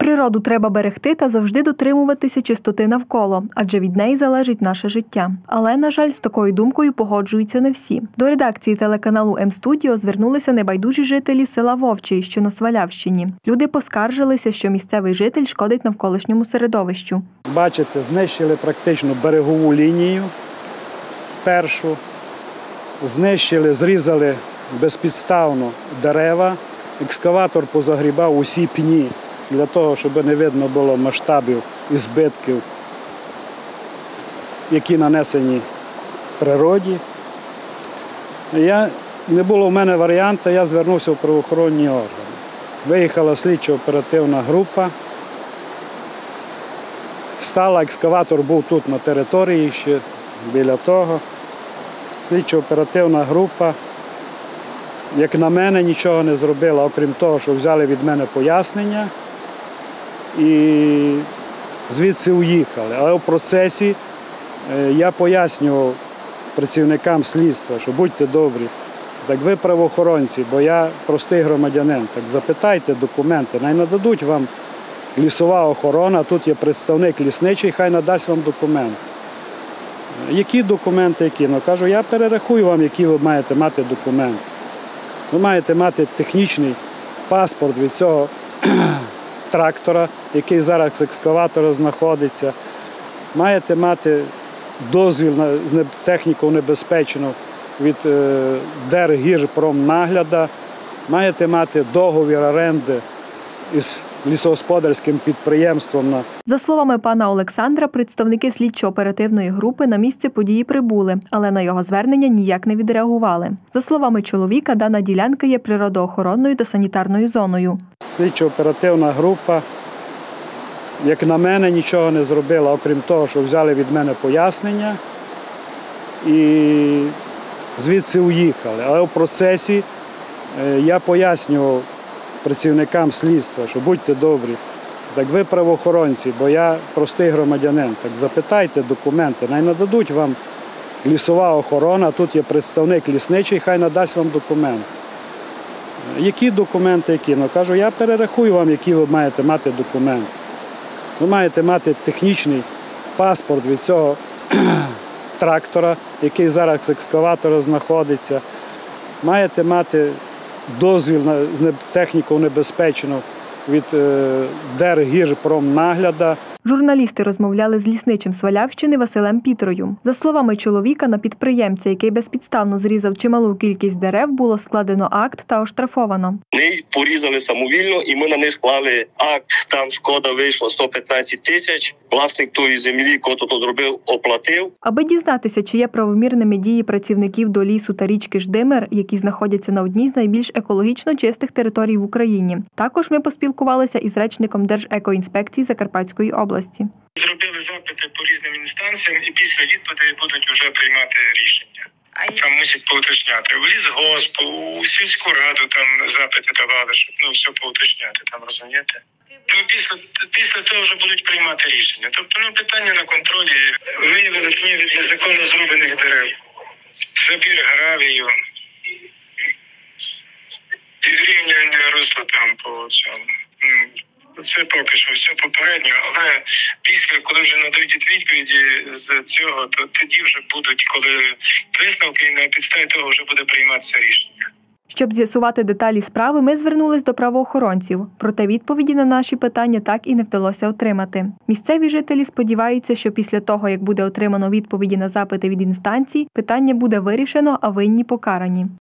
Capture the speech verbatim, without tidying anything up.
Природу треба берегти та завжди дотримуватися чистоти навколо, адже від неї залежить наше життя. Але, на жаль, з такою думкою погоджуються не всі. До редакції телеканалу М-студіо звернулися небайдужі жителі села Вовчий, що на Свалявщині. Люди поскаржилися, що місцевий житель шкодить навколишньому середовищу. Бачите, знищили практично берегову лінію першу, знищили, зрізали безпідставно дерева, екскаватор позагрібав усі пні, для того, щоб не видно було масштабів і збитків, які нанесені природі. Я, не було в мене варіанту, я звернувся в правоохоронні органи. Виїхала слідчо-оперативна група, стала, екскаватор був тут на території, ще біля того. Слідчо-оперативна група, як на мене, нічого не зробила, окрім того, що взяли від мене пояснення і звідси уїхали. Але в процесі я пояснював працівникам слідства, що будьте добрі, так ви правоохоронці, бо я простий громадянин, так запитайте документи, най нададуть вам лісова охорона, тут є представник лісничий, хай надасть вам документи. Які документи, які? Ну, кажу, я перерахую вам, які ви маєте мати документи. Ви маєте мати технічний паспорт від цього трактора, який зараз з екскаватора знаходиться. Маєте мати дозвіл на техніку небезпечну від Держгірпромнагляду. Маєте мати договір оренди із лісогосподарським підприємством. За словами пана Олександра, представники слідчо-оперативної групи на місце події прибули, але на його звернення ніяк не відреагували. За словами чоловіка, дана ділянка є природоохоронною та санітарною зоною. Слідчо-оперативна група, як на мене, нічого не зробила, окрім того, що взяли від мене пояснення і звідси уїхали. Але в процесі я пояснював працівникам слідства, що будьте добрі, так ви правоохоронці, бо я простий громадянин, так запитайте документи, най нададуть вам лісова охорона, тут є представник лісничий, хай надасть вам документи. Які документи, які? Ну, кажу, я перерахую вам, які ви маєте мати документи. Ви маєте мати технічний паспорт від цього трактора, який зараз з екскаватора знаходиться. Маєте мати дозвіл на техніку небезпечну від Держгірпромнагляду. Журналісти розмовляли з лісничим Свалявщини Василем Пітрою. За словами чоловіка, на підприємця, який безпідставно зрізав чималу кількість дерев, було складено акт та оштрафовано. Вони порізали самовільно і ми на них склали акт. Там шкода вийшла сто п'ятнадцять тисяч. Власник тої землі, хто то зробив, оплатив. Аби дізнатися, чи є правомірними дії працівників до лісу та річки Ждимир, які знаходяться на одній з найбільш екологічно чистих територій в Україні. Також ми поспілкувалися із речником Держекоінспекції Закарпатської області. Зробили запити по різним інстанціям і після відповідей будуть вже приймати рішення. Там мусять поуточняти. В лісгосп, у сільську раду там запити давали, щоб ну, все поуточняти, там, розумієте? Ну, після, після того вже будуть приймати рішення. Тобто, ну, питання на контролі, виявили від незаконно зроблених дерев, забір гравію, підрівняння русла там по цьому. Це поки що все попередньо, але після, коли вже надійдуть відповіді з цього, то тоді вже будуть, коли висновки, і на підставі того вже буде прийматися рішення. Щоб з'ясувати деталі справи, ми звернулись до правоохоронців. Проте відповіді на наші питання так і не вдалося отримати. Місцеві жителі сподіваються, що після того, як буде отримано відповіді на запити від інстанцій, питання буде вирішено, а винні покарані.